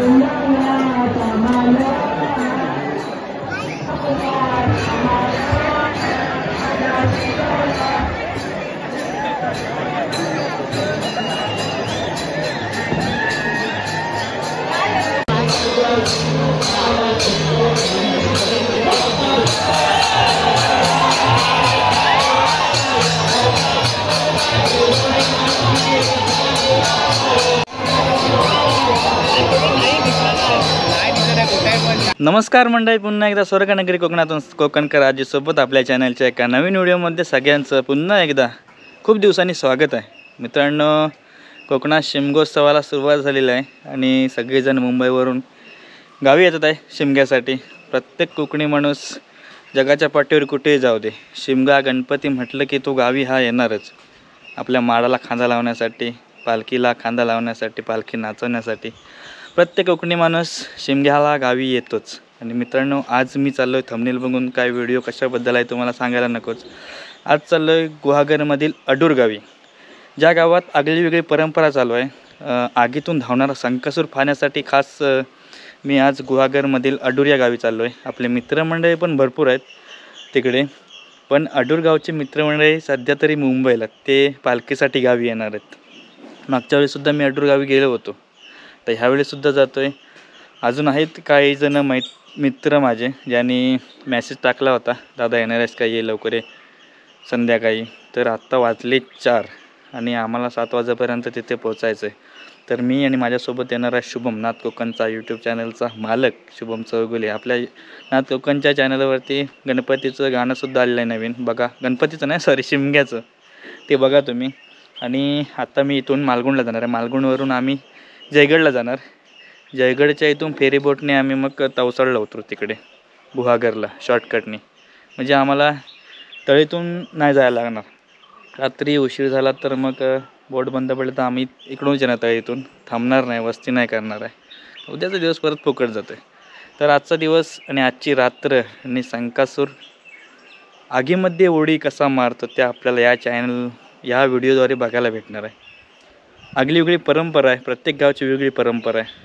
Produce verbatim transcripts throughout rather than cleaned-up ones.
नमस्कार मंडळी, पुन्हा एकदा स्वर्गनगरी कोकणातून कोकणकर आजीसोबत आपल्या चॅनलच्या एका नवीन व्हिडिओमध्ये सगळ्यांचं पुन्हा एकदा खूप दिवसांनी स्वागत आहे. मित्रांनो, कोकणात शिमगोत्सवाला सुरुवात झालेली आहे आणि सगळेजण मुंबईवरून गावी येतात आहे शिमग्यासाठी. प्रत्येक कोकणी माणूस जगाच्या पाठीवर कुठेही जाऊ दे, शिमगा गणपती म्हटलं की तो गावी हा येणारच. आपल्या माडाला खांदा लावण्यासाठी, पालखीला खांदा लावण्यासाठी, पालखी नाचवण्यासाठी प्रत्येक कोकणी माणूस शिमग्याला गावी येतोच. आणि मित्रांनो, आज मी चाललो आहे, थंबनेल बघून काय व्हिडिओ कशाबद्दल आहे तुम्हाला सांगायला नकोच. आज चाललो आहे गुहागरमधील अडूर गावी, ज्या गावात आगळी वेगळी परंपरा चालू आहे. आगीतून धावणारा संकासूर पाहण्यासाठी खास मी आज गुहागरमधील अडूर या गावी चाललो आहे. आपले मित्रमंडळी पण भरपूर आहेत तिकडे, पण अडूर गावचे मित्रमंडळी सध्या तरी मुंबईला, ते पालखीसाठी गावी येणार आहेत. मागच्या वेळीसुद्धा मी अडूर गावी गेलो होतो, तर ह्यावेळीसुद्धा जातो आहे. अजून आहेत काही जण मै मित्र माझे ज्यांनी मॅसेज टाकला होता, दादा येणार आहेस का, ये लवकर ये संध्याकाळी. तर आत्ता वाजले चार आणि आम्हाला सात वाजेपर्यंत तिथे पोचायचं आहे. तर मी आणि माझ्यासोबत येणार आहे शुभम, नाथ कोकणचा यूट्यूब चॅनलचा मालक शुभम चौगुले. आपल्या नाथ कोकणच्या चॅनलवरती गणपतीचं गाणंसुद्धा आलेलं आहे नवीन, बघा. गणपतीचं नाही, सॉरी शिमग्याचं, ते बघा तुम्ही. आणि आता मी इथून मालगुणला जाणार आहे. मालगुणवरून आम्ही जयगडला जाणार. जयगडच्या इथून फेरीबोटने आम्ही मग तवसळला उतरू तिकडे गुहागरला शॉर्टकटने, म्हणजे आम्हाला तळीतून नाही जायला लागणार. रात्री उशीर झाला तर मग बोट बंद पडलं तर आम्ही इकडूनच येणार, तळीतून थांबणार नाही, वस्ती नाही करणार आहे. उद्याचा दिवस परत फुकट जातो आहे. तर आजचा दिवस आणि आजची रात्र आणि संकासूर आगीमध्ये उडी कसा मारतो ते आपल्याला या चॅनल या व्हिडिओद्वारे बघायला भेटणार आहे. आगली वेगळी परंपरा आहे, प्रत्येक गावची वेगळी परंपरा आहे.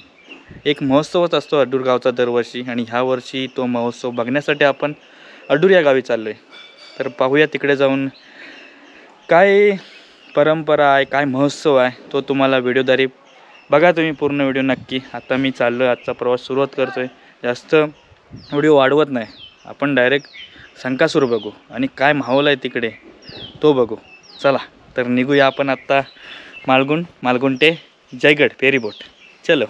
एक महोत्सवच असतो अडूर गावचा दरवर्षी, आणि ह्या वर्षी तो महोत्सव बघण्यासाठी आपण अडूर या गावी चाललो आहे. तर पाहूया तिकडे जाऊन काय परंपरा आहे, काय महोत्सव आहे, तो तुम्हाला व्हिडिओद्वारे बघा तुम्ही पूर्ण व्हिडिओ नक्की. आता मी चाललो आहे, आजचा प्रवास सुरुवात करतो आहे. जास्त व्हिडिओ वाढवत नाही, आपण डायरेक्ट संकासूर बघू आणि काय माहोल आहे तिकडे तो बघू. चला तर निघूया आपण आत्ता मालगुण मालगुण ते जयगड फेरीबोट. चलो.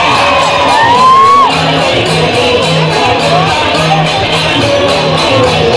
Oh,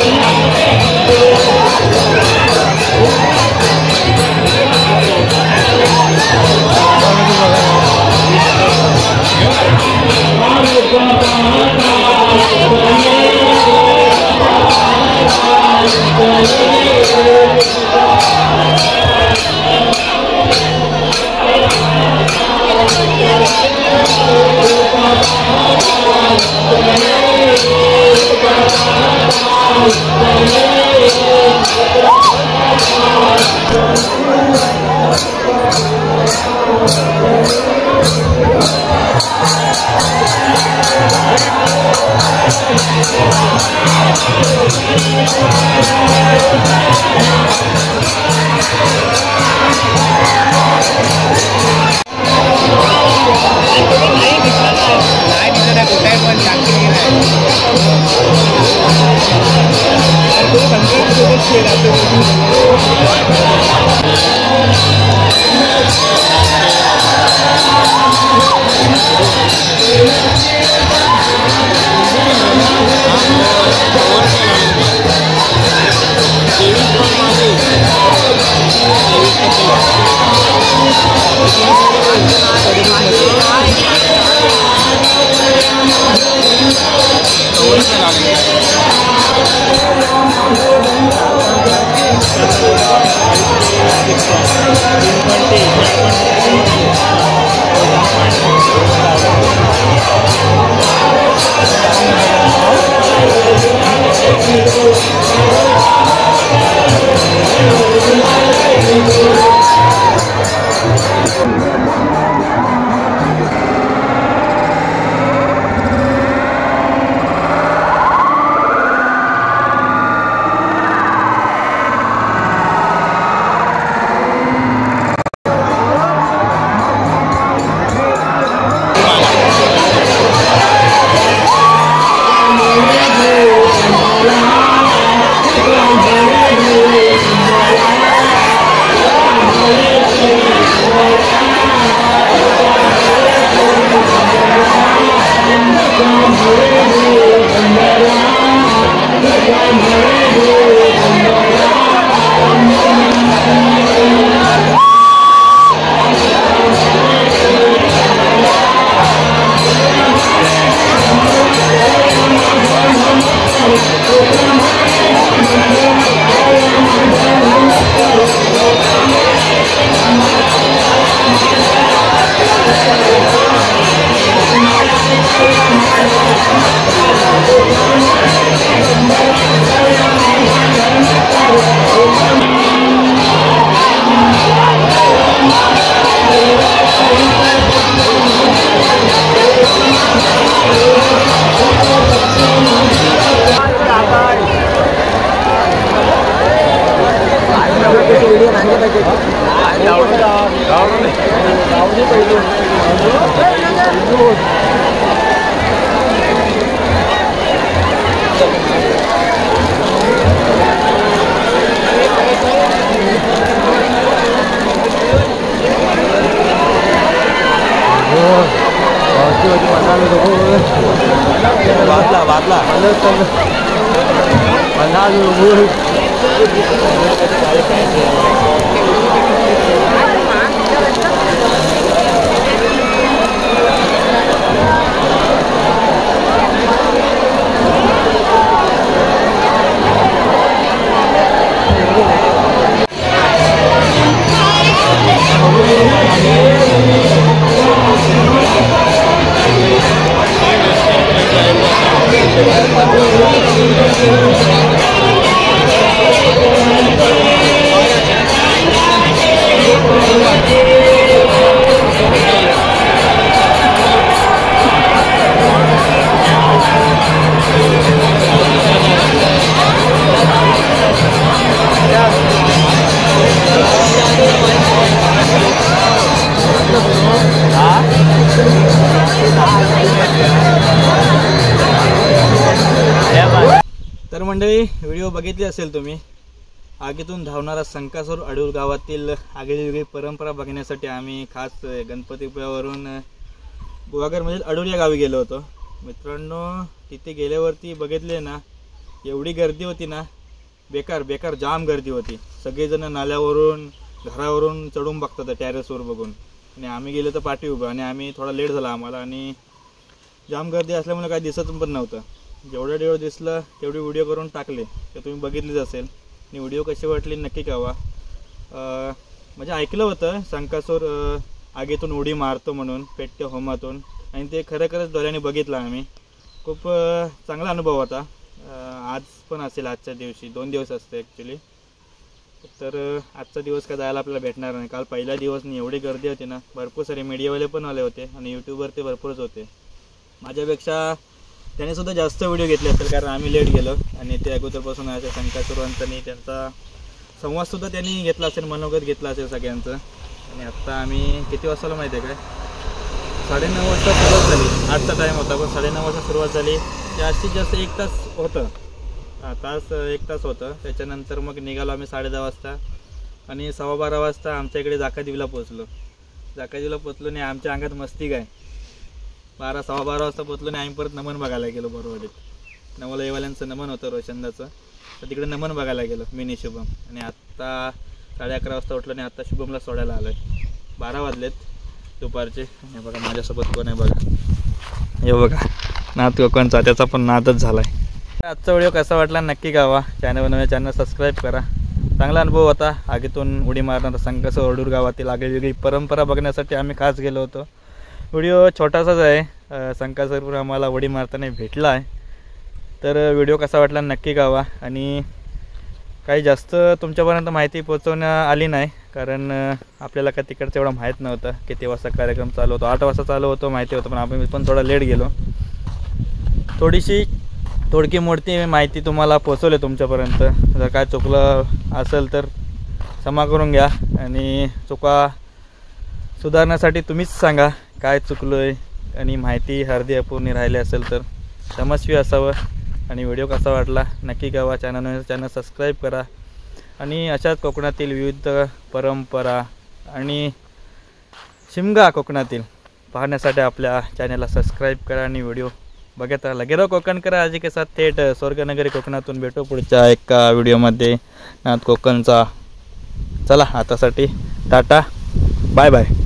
वाटला वाटला तर मंडळी, व्हिडिओ बघितली असेल तुम्ही. आगीतून धावणारा संकासोर अडूर गावातील आगळीवेगळी परंपरा बघण्यासाठी आम्ही खास गणपतीपुळ्यावरून गुहागरमधील अडूर या गावी गेलो होतो. मित्रांनो, तिथे गेल्यावरती बघितले ना, एवढी गर्दी होती ना, बेकार बेकार जाम गर्दी होती. सगळेजण नाल्यावरून घरावरून चढून बघतात टेरेसवर बघून, आणि आम्ही गेलो तर पाठी उभं, आणि आम्ही थोडा लेट झाला आम्हाला, आणि जाम गर्दी असल्यामुळे काही दिसत पण नव्हतं. जेवढं जेवढं दिसलं तेवढी व्हिडिओ करून टाकले, ते तुम्ही बघितलीच असेल. आणि व्हिडिओ कशी वाटली नक्की कळवा. म्हणजे ऐकलं होतं संकासोर आगीतून उडी मारतो म्हणून, पेटते होमातून, आणि ते खरं खरंच डोळ्याने बघितलं आम्ही. खूप चांगला अनुभव होता. आज पण असेल, आजच्या दिवशी दोन दिवस असते ॲक्च्युली. तर आजचा दिवस काय जायला आपल्याला भेटणार नाही. काल पहिला दिवस नाही, एवढी गर्दी होती ना, भरपूर सारे मीडियावाले पण आले होते, आणि यूट्यूबवर ते भरपूरच होते. माझ्यापेक्षा त्याने सुद्धा जास्त व्हिडिओ घेतले असतील, कारण आम्ही लेट गेलो, आणि ते अगोदरपासून असे संकासुरांनी त्यांचा संवादसुद्धा त्यांनी घेतला असेल, मनोगत घेतला असेल सगळ्यांचं. आणि आत्ता आम्ही किती वाजता माहिती आहे काय, साडेनऊ वाजता सुरुवात झाली. आजचा टाईम होता, पण साडेनऊ वाजता सुरुवात झाली. जास्तीत जास्त एक तास होतं. हा, तास एक तास होतं. त्याच्यानंतर मग निघालो आम्ही साडे दहा वाजता आणि सव्वा बारा वाजता आमच्या इकडे जाकादेवीला पोचलो. जाकादेवीला पोचलो आणि आमच्या अंगात मस्ती काय, बारा सव्वा बारा वाजता पोचलो आणि आम्ही परत नमन बघायला गेलो बोरवाडीत. नवला येवाल्यांचं नमन होतं रोशंदाचं, तर तिकडे नमन बघायला गेलो मिनी शुभम. आणि आत्ता साडे अकरा वाजता उठलो आणि आत्ता शुभमला सोडायला आलो आहे. बारा वाजलेत दुपारचे. हे बघा माझ्यासोबत कोण आहे बघा, हे बघा नाद कोकणचा, त्याचा पण नादच झाला आहे. आजचा व्हिडिओ कसा वाटला नक्की कळवा. चॅनल बनवूया, चॅनल सबस्क्राईब करा. चांगला अनुभव होता. आगीतून उडी मारणारा संकस ओरडूर गावातील आगळीवेगळी परंपरा बघण्यासाठी आम्ही खास गेलो होतो. व्हिडिओ छोटासाच आहे, संकासरपूर आम्हाला उडी मारताना भेटला आहे. तर व्हिडिओ कसा वाटला नक्की कळवा. आणि काही जास्त तुमच्यापर्यंत माहिती पोहोचवण्यात आली नाही, कारण आपल्याला काय तिकडचं एवढं माहीत नव्हतं किती वाजता कार्यक्रम चालू होतो. आठ वाजता चालू होतो माहिती होतं, पण आम्ही पण थोडा लेट गेलो. थोडीशी थोडकी मोडती माहिती तुम्हाला पोचवली तुमच्यापर्यंत. जर काय चुकलं असेल तर क्षमा करून घ्या. आणि चुका सुधारण्यासाठी तुम्हीच सांगा काय चुकलो आहे, आणि माहिती अर्धी अपूर्ण राहिली असेल तर क्षमस्वी असावं. आणि व्हिडिओ कसा वाटला नक्की कळवा. चॅनल चॅनल सबस्क्राईब करा. आणि अशाच कोकणातील विविध परंपरा आणि शिमगा कोकणातील पाहण्यासाठी आपल्या चॅनलला सबस्क्राईब करा आणि व्हिडिओ बघत राहा. गेलो कोकणकर आजी के साथ थेट स्वर्गनगरी कोकणातून भेटू पुढच्या एका व्हिडिओमध्ये नाद कोकणचा. चला आतासाठी टाटा, बाय बाय.